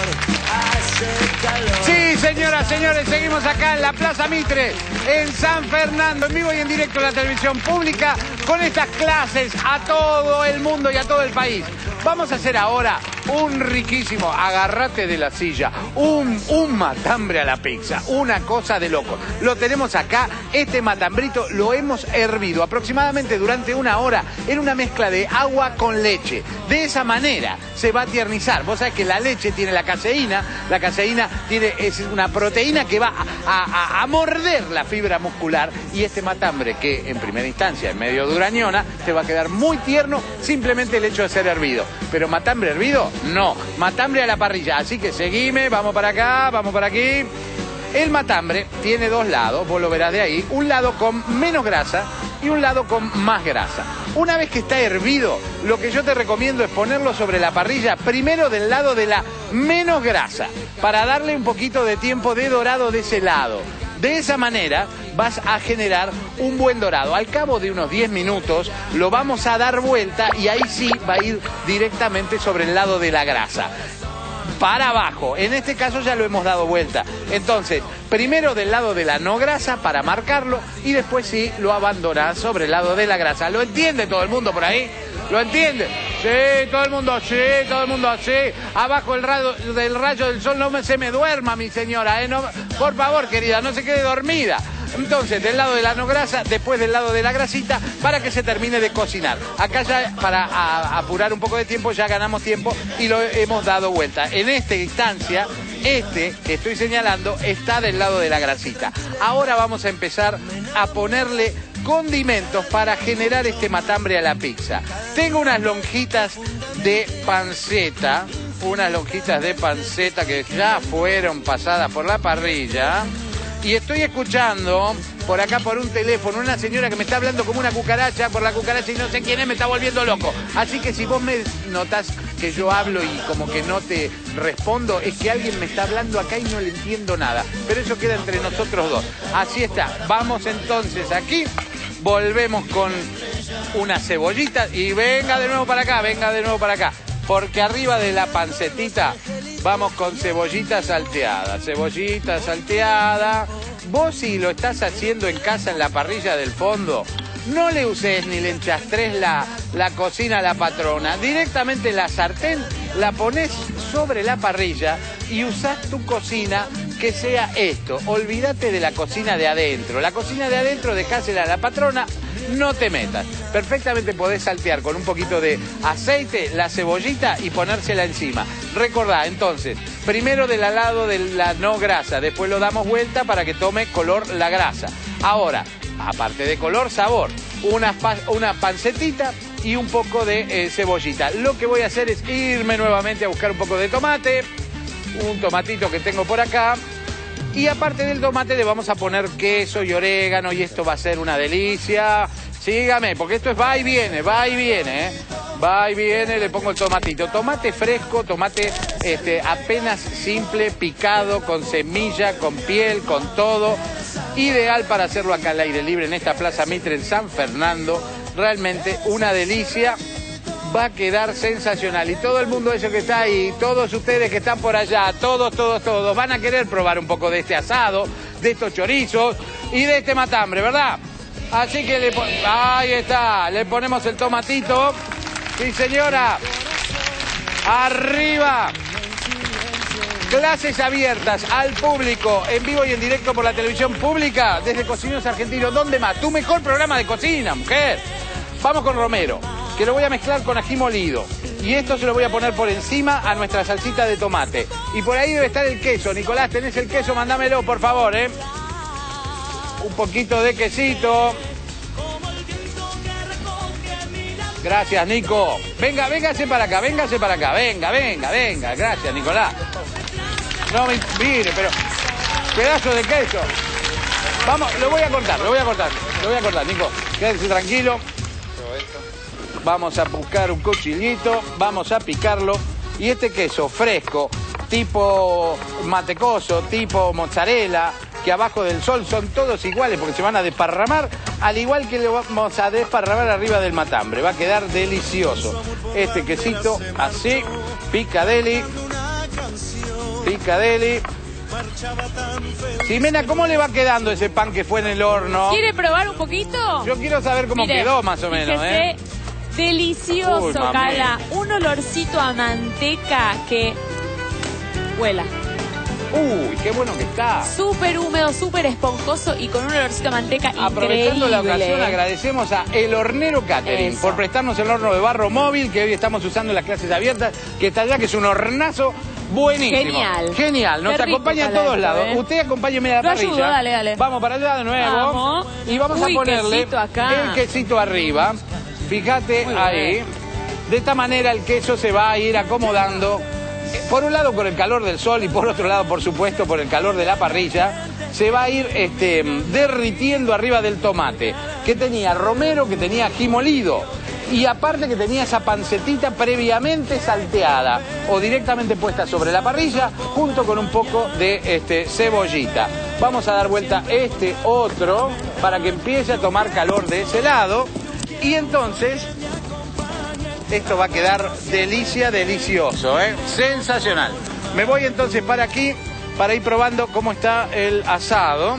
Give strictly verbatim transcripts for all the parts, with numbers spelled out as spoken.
Sí, señoras, señores, seguimos acá en la Plaza Mitre, en San Fernando, en vivo y en directo en la televisión pública, con estas clases a todo el mundo y a todo el país. Vamos a hacer ahora un riquísimo, agárrate de la silla, un, un matambre a la pizza, una cosa de loco. Lo tenemos acá, este matambrito lo hemos hervido aproximadamente durante una hora en una mezcla de agua con leche. De esa manera se va a tiernizar. Vos sabés que la leche tiene la caseína, la caseína tiene, es una proteína que va a, a, a morder la fibra muscular, y este matambre, que en primera instancia es medio durañona, te va a quedar muy tierno simplemente el hecho de ser hervido. Pero matambre hervido, no, matambre a la parrilla. Así que seguime, vamos para acá, vamos para aquí. El matambre tiene dos lados, vos lo verás de ahí, un lado con menos grasa y un lado con más grasa. Una vez que está hervido, lo que yo te recomiendo es ponerlo sobre la parrilla primero del lado de la menos grasa, para darle un poquito de tiempo de dorado de ese lado. De esa manera vas a generar un buen dorado. Al cabo de unos diez minutos lo vamos a dar vuelta y ahí sí va a ir directamente sobre el lado de la grasa, para abajo. En este caso ya lo hemos dado vuelta. Entonces, primero del lado de la no grasa para marcarlo, y después sí lo abandonás sobre el lado de la grasa. ¿Lo entiende todo el mundo por ahí? ¿Lo entiende? Sí, todo el mundo, sí, todo el mundo, sí. Abajo el rayo del rayo del sol, no me, se me duerma, mi señora, ¿eh? No, por favor, querida, no se quede dormida. Entonces, del lado de la no grasa, después del lado de la grasita, para que se termine de cocinar. Acá ya, para a, apurar un poco de tiempo, ya ganamos tiempo y lo hemos dado vuelta. En esta instancia, este que estoy señalando está del lado de la grasita. Ahora vamos a empezar a ponerle condimentos para generar este matambre a la pizza. Tengo unas lonjitas de panceta, unas lonjitas de panceta que ya fueron pasadas por la parrilla. Y estoy escuchando por acá por un teléfono una señora que me está hablando como una cucaracha por la cucaracha y no sé quién es, me está volviendo loco. Así que si vos me notás que yo hablo y como que no te respondo, es que alguien me está hablando acá y no le entiendo nada. Pero eso queda entre nosotros dos. Así está. Vamos entonces aquí. Volvemos con una cebollita y venga de nuevo para acá, venga de nuevo para acá. Porque arriba de la pancetita vamos con cebollita salteada, cebollita salteada. Vos, si lo estás haciendo en casa en la parrilla del fondo, no le uses ni le enchastres la, la cocina a la patrona. Directamente la sartén la pones sobre la parrilla y usás tu cocina que sea esto. Olvídate de la cocina de adentro. La cocina de adentro dejásela a la patrona, no te metas. Perfectamente podés saltear con un poquito de aceite la cebollita y ponérsela encima. Recordá, entonces, primero del lado de la no grasa, después lo damos vuelta para que tome color la grasa. Ahora, aparte de color, sabor, una, pa una pancetita y un poco de eh, cebollita. Lo que voy a hacer es irme nuevamente a buscar un poco de tomate, un tomatito que tengo por acá. Y aparte del tomate le vamos a poner queso y orégano, y esto va a ser una delicia. Sígame, porque esto es va y viene, va y viene, ¿eh? Va y viene, le pongo el tomatito. Tomate fresco, tomate este, apenas simple, picado, con semilla, con piel, con todo. Ideal para hacerlo acá al aire libre en esta Plaza Mitre en San Fernando. Realmente una delicia. Va a quedar sensacional. Y todo el mundo eso que está ahí, todos ustedes que están por allá, todos, todos, todos, van a querer probar un poco de este asado, de estos chorizos y de este matambre, ¿verdad? Así que le ahí está, le ponemos el tomatito. Sí, señora. Arriba. Clases abiertas al público, en vivo y en directo por la televisión pública, desde Cocineros Argentinos. ¿Dónde más? Tu mejor programa de cocina, mujer. Vamos con Romero, que lo voy a mezclar con ají molido. Y esto se lo voy a poner por encima a nuestra salsita de tomate. Y por ahí debe estar el queso. Nicolás, ¿tenés el queso? Mándamelo, por favor, ¿eh? Un poquito de quesito. Gracias, Nico. Venga, véngase para acá, véngase para acá. Venga, venga, venga. Gracias, Nicolás. No me mire, pero... pedazo de queso. Vamos, lo voy a cortar, lo voy a cortar. Lo voy a cortar, Nico. Quédese tranquilo. Vamos a buscar un cuchillito, vamos a picarlo. Y este queso fresco, tipo matecoso, tipo mozzarella, que abajo del sol son todos iguales porque se van a desparramar, al igual que le vamos a desparramar arriba del matambre. Va a quedar delicioso. Este quesito así, picadeli. Picadeli. Ximena, ¿cómo le va quedando ese pan que fue en el horno? ¿Quiere probar un poquito? Yo quiero saber cómo Mire, quedó más o menos, fíjese, ¿eh? Delicioso, Uy, mami. Cala. Un olorcito a manteca que huela. Uy, qué bueno que está. Súper húmedo, súper esponjoso y con un olorcito a manteca Aprovechando increíble. la ocasión, agradecemos a El Hornero Catering Eso. por prestarnos el horno de barro móvil que hoy estamos usando en las clases abiertas, que está allá, que es un hornazo buenísimo. Genial. Genial, nos Qué rico acompaña a está todos esto, lados. ¿eh? Usted acompáñeme a la Lo parrilla. ayudo, dale, dale. Vamos para allá de nuevo. Vamos. Y vamos Uy, a ponerle quesito acá. el quesito arriba. Fíjate Muy ahí. bueno. De esta manera el queso se va a ir acomodando. Por un lado por el calor del sol y por otro lado, por supuesto, por el calor de la parrilla, se va a ir este, derritiendo arriba del tomate, que tenía romero, que tenía ají molido, y aparte que tenía esa pancetita previamente salteada o directamente puesta sobre la parrilla, junto con un poco de este, cebollita. Vamos a dar vuelta este otro para que empiece a tomar calor de ese lado, y entonces... esto va a quedar delicia, delicioso, ¿eh? Sensacional. Me voy entonces para aquí, para ir probando cómo está el asado.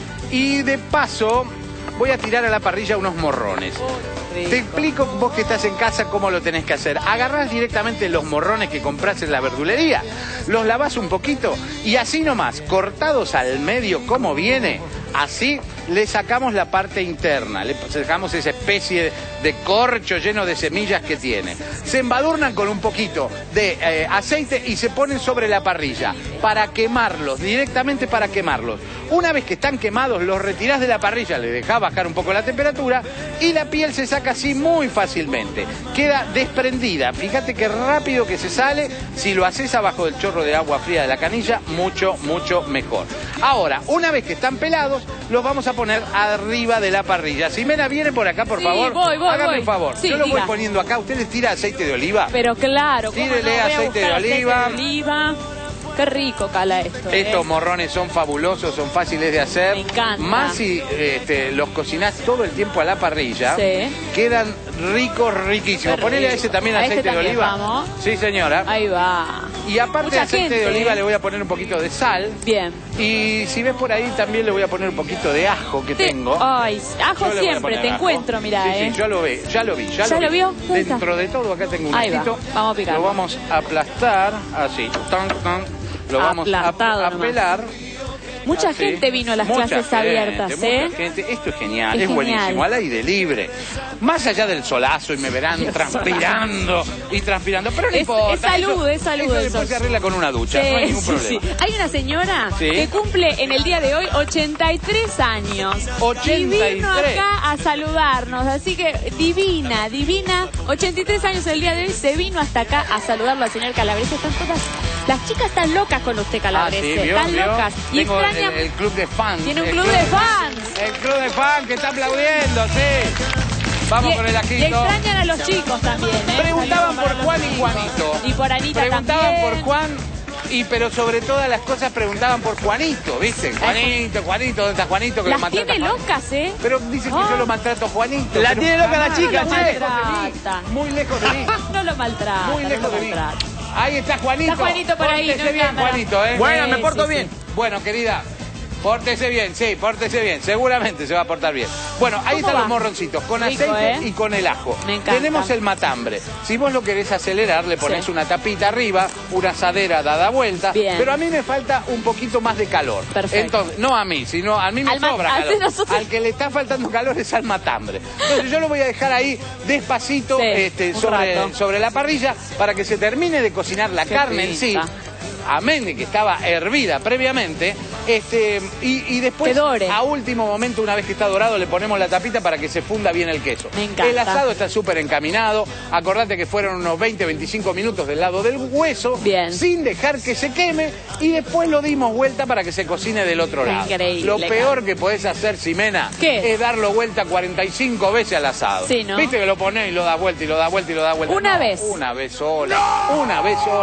Y de paso, voy a tirar a la parrilla unos morrones. Te explico, vos que estás en casa, cómo lo tenés que hacer. Agarrás directamente los morrones que compras en la verdulería, los lavás un poquito y así nomás, cortados al medio como viene, así le sacamos la parte interna, le sacamos esa especie de corcho lleno de semillas que tiene. Se embadurnan con un poquito de eh, aceite y se ponen sobre la parrilla para quemarlos, directamente para quemarlos. Una vez que están quemados, los retirás de la parrilla, le dejás bajar un poco la temperatura y la piel se saca así muy fácilmente. Queda desprendida. Fíjate qué rápido que se sale. Si lo haces abajo del chorro de agua fría de la canilla, mucho, mucho mejor. Ahora, una vez que están pelados, los vamos a poner arriba de la parrilla. Ximena, viene por acá, por Sí, favor. voy, voy, Hágame voy. un favor. Sí, Yo lo voy diga. poniendo acá. ¿Usted le tira aceite de oliva? Pero claro, ¿cómo Tírele no? Voy a aceite de buscar oliva. aceite de oliva. Qué rico, Cala, esto. Estos ¿eh? morrones son fabulosos, son fáciles de hacer. Me encanta. Más si este, los cocinás todo el tiempo a la parrilla, Sí. quedan ricos, riquísimos. Qué Ponele a rico. ese también A aceite este de también, oliva. vamos. Sí, señora. Ahí va. Y aparte Mucha de aceite gente, de oliva ¿eh? le voy a poner un poquito de sal. Bien. Y si ves por ahí también le voy a poner un poquito de ajo que Te- tengo. Ay, ajo Yo le voy a siempre, poner te ajo. encuentro, mirá, sí, eh. Sí, ya lo vi, ya lo vi. ¿Ya, ¿Ya lo, lo vi. vio? ¿Dónde está? Dentro de todo acá tengo un Ahí va. ajito. Vamos a picarlo. Lo vamos a aplastar, así. Tan, tan. Lo vamos a, Aplastado a nomás. pelar. Mucha Así. gente vino a las Mucha clases gente, abiertas, ¿eh? Mucha gente. Esto es genial, Es es, genial. buenísimo, al aire libre. Más allá del solazo y me verán El transpirando y transpirando, pero no Es- importa. es salud, eso- es salud Eso el después sol. se arregla con una ducha, no hay ningún Sí, problema. sí. Hay una señora Sí. que cumple en el día de hoy ochenta y tres años. ochenta y Y vino tres. acá a saludarnos, así que divina, divina. ochenta y tres años el día de hoy, se vino hasta acá a saludarlo al señor Calabrese. Están todas, las chicas están locas con usted, Ah, Calabrese. sí, ¿vio? Están ¿Vio? locas. Y Tengo el, extrañan, el club de fans. tiene un el club de fans. El club de fans que está aplaudiendo, sí. Vamos Y- con el Y ajito. extrañan a los chicos también, ¿eh? Preguntaban Saludos por para los Juan y chicos. Juanito. Y por Anita Preguntaban también. por Juan, y pero sobre todas las cosas preguntaban por Juanito, ¿viste? Juanito, Juanito, ¿dónde está Juanito? Que lo Las maltrata tiene Juanito. locas, ¿eh? Pero dicen que Ah. yo lo maltrato a Juanito. La pero tiene loca la jamás. chica, Muy che. lejos de mí. Maltrata. Muy lejos de mí. No lo maltrata. Muy no lejos lo de mí. maltrata. Ahí está Juanito. Está Juanito por ahí, Pórtese no en bien, cámara. Juanito, ¿eh? Bueno, me Sí, porto sí, bien. sí. Bueno, querida, pórtese bien, sí, pórtese bien. Seguramente se va a portar bien. Bueno, ahí ¿Cómo están va? los morroncitos, con Rico, aceite ¿eh? y con el ajo. Me encanta. Tenemos el matambre. Si vos lo querés acelerar, le pones Sí. una tapita arriba, una asadera dada vuelta. Bien. Pero a mí me falta un poquito más de calor. Perfecto. Entonces, no a mí, sino a mí me Al ma- sobra al- calor. nosotros- Al que le está faltando calor es al matambre. Entonces yo lo voy a dejar ahí despacito Sí, este, un sobre, rato. sobre la parrilla para que se termine de cocinar la Qué carne en sí. pinta. Amén de que estaba hervida previamente, este, y, y después, Que dore. a último momento, una vez que está dorado, le ponemos la tapita para que se funda bien el queso. Me encanta. El asado está súper encaminado, acordate que fueron unos veinte, veinticinco minutos del lado del hueso, Bien. sin dejar que se queme, y después lo dimos vuelta para que se cocine del otro lado. Increíble, Lo cara. peor que podés hacer, Ximena, ¿Qué? es darlo vuelta cuarenta y cinco veces al asado. Sí, ¿no? Viste que lo ponés y lo das vuelta y lo das vuelta y lo das vuelta. Una No, vez. Una vez sola. Una vez sola.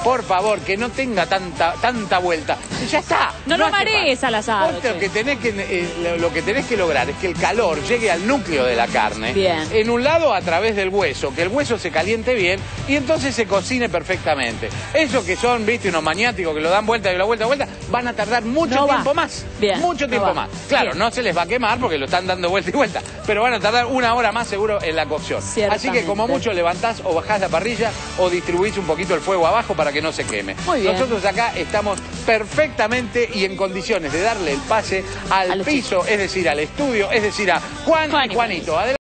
por favor, que no tenga tanta tanta vuelta. Y ya está. No, no lo hace marees falta. al asado. Vos lo que, tenés que, eh, lo que tenés que lograr es que el calor llegue al núcleo de la carne. Bien. En un lado a través del hueso, que el hueso se caliente bien y entonces se cocine perfectamente. Esos que son, viste, unos maniáticos que lo dan vuelta y lo vuelta, vuelta, van a tardar mucho No tiempo va. más. Bien, Mucho no tiempo va. más. Claro, Bien. no se les va a quemar porque lo están dando vuelta y vuelta, pero van a tardar una hora más seguro en la cocción. Así que como mucho levantás o bajás la parrilla o distribuís un poquito el fuego abajo para que no se queme. Muy bien. Nosotros acá estamos perfectamente y en condiciones de darle el pase al A los piso, chicos. es decir, al estudio, es decir, a Juan, Juan y y Juanito. Adelante.